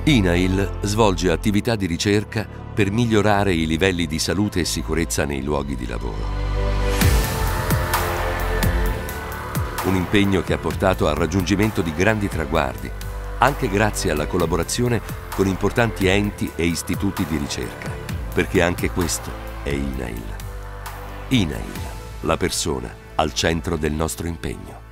INAIL svolge attività di ricerca per migliorare i livelli di salute e sicurezza nei luoghi di lavoro. Un impegno che ha portato al raggiungimento di grandi traguardi, anche grazie alla collaborazione con importanti enti e istituti di ricerca, perché anche questo è INAIL. INAIL, la persona al centro del nostro impegno.